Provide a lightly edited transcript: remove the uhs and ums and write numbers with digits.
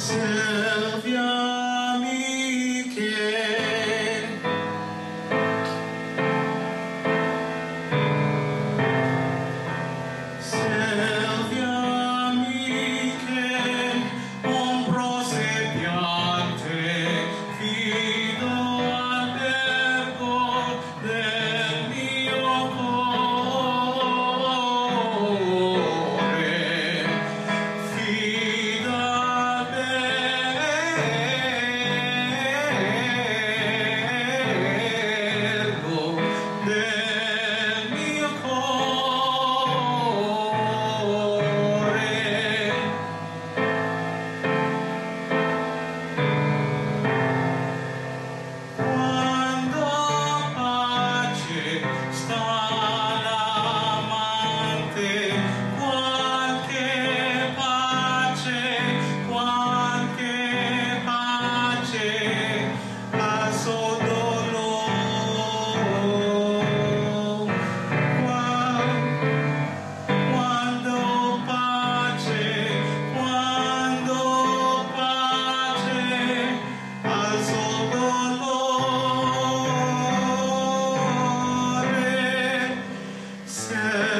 Selve Amiche. Selve amiche, ombrose piante, fido albergo del mio cuore, fido albergo del mio cuore. Quando pace sta l'amante, qualche pace al suo dolore. Quando pace al suo dolore.